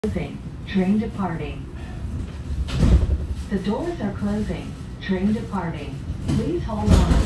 Closing. Train departing. The doors are closing. Train departing. Please hold on.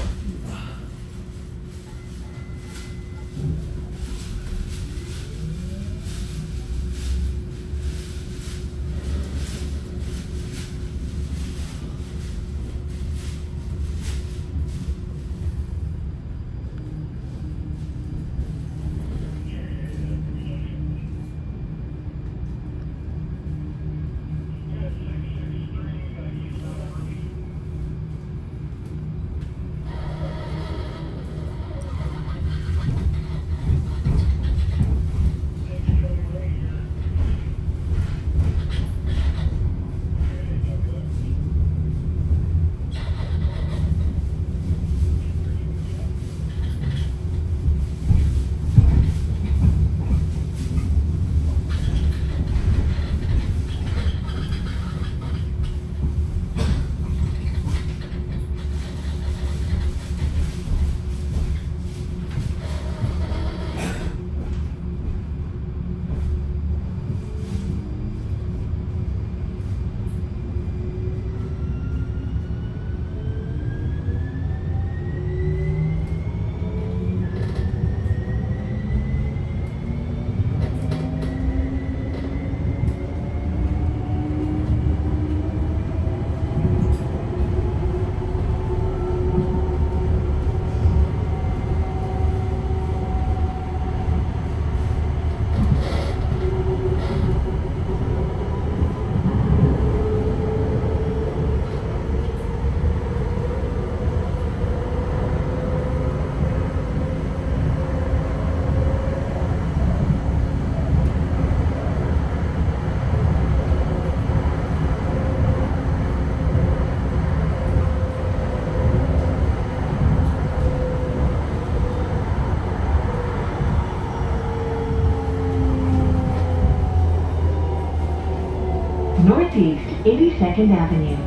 Northeast 82nd Avenue.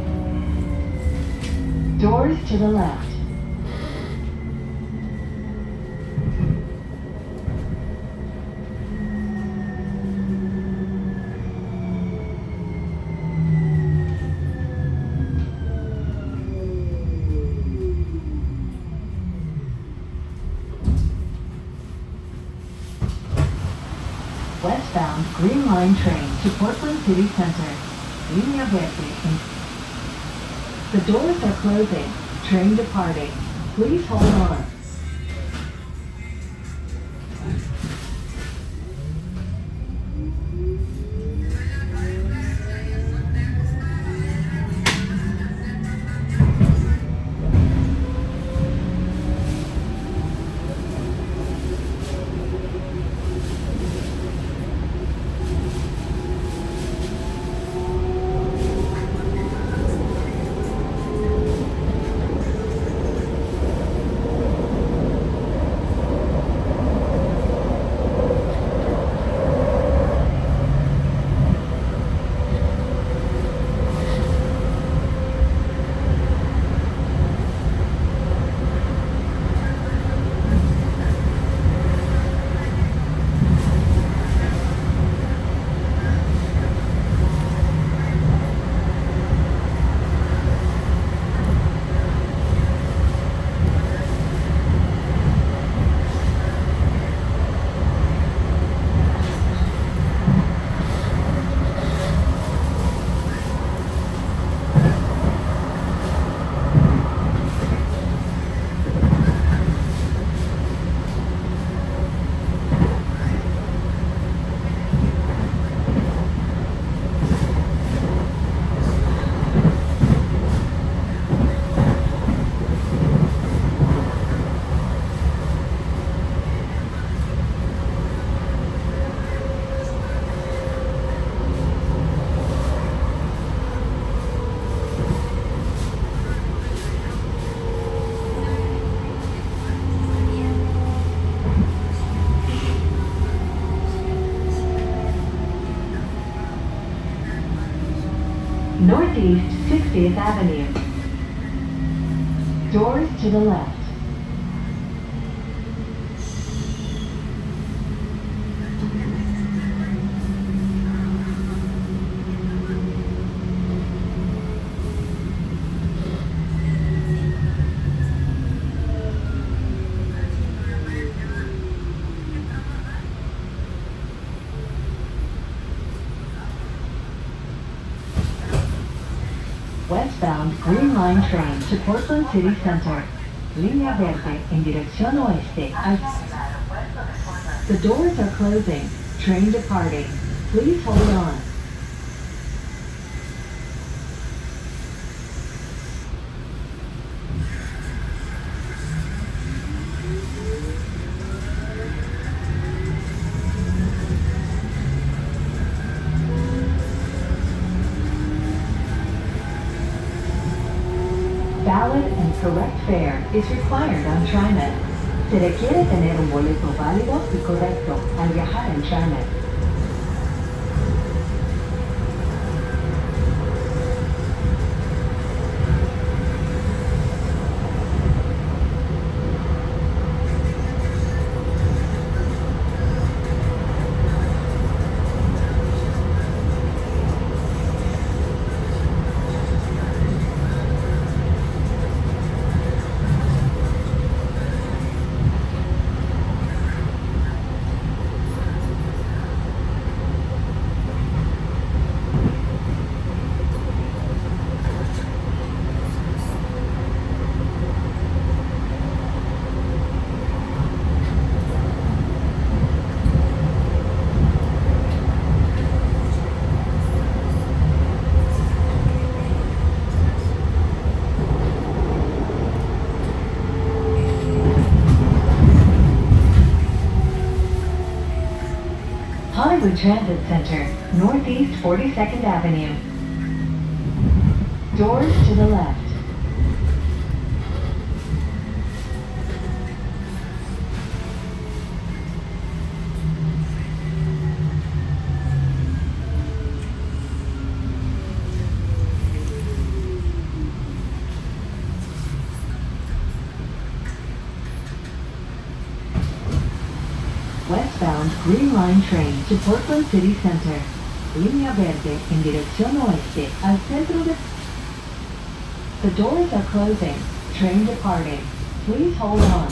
Doors to the left. Westbound Green Line train to Portland City Center. Línea Verde. The doors are closing. Train departing. Please hold on. Northeast 60th Avenue. Doors to the left. Westbound Green Line train to Portland City Center. Línea verde en dirección oeste. The doors are closing. Train departing. Please hold on. Valid and correct fare is required on Trimet. Se requiere tener un boleto válido y correcto al viajar en Trimet. Hollywood Transit Center, Northeast 42nd Avenue. Doors to the left. Westbound Green Line train to Portland City Center. Línea verde en dirección oeste al centro de... The doors are closing. Train departing. Please hold on.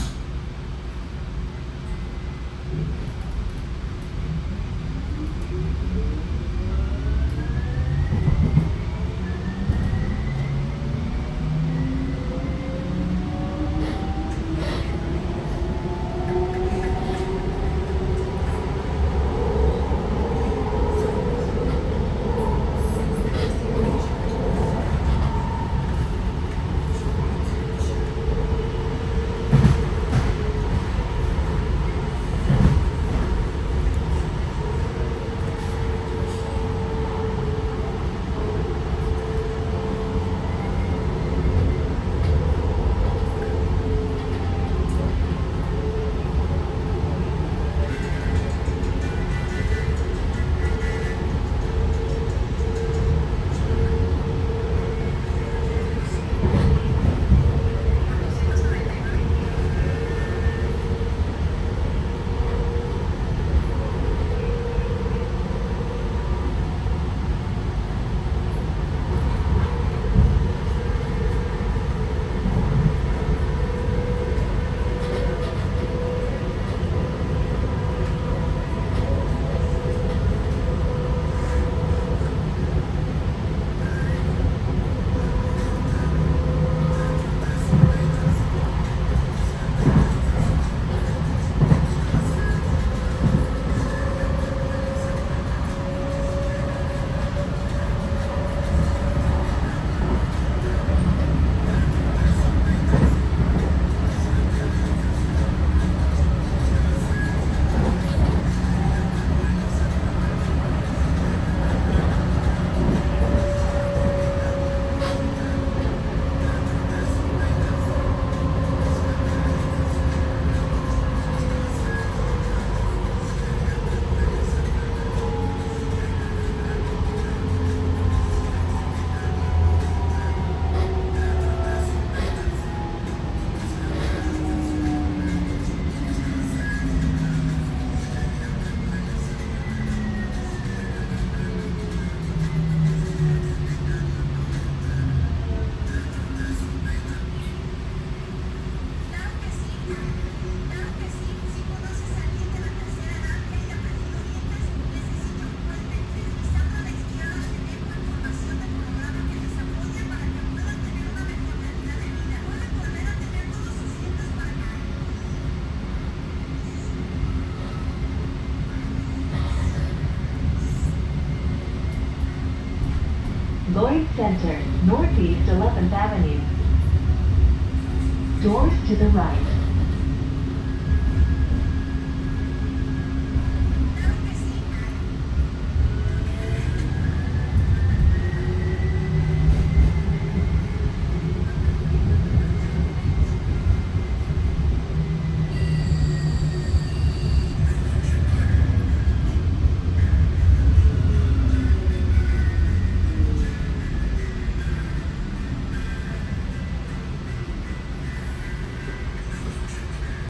Lloyd Center, Northeast 11th Avenue. Doors to the right.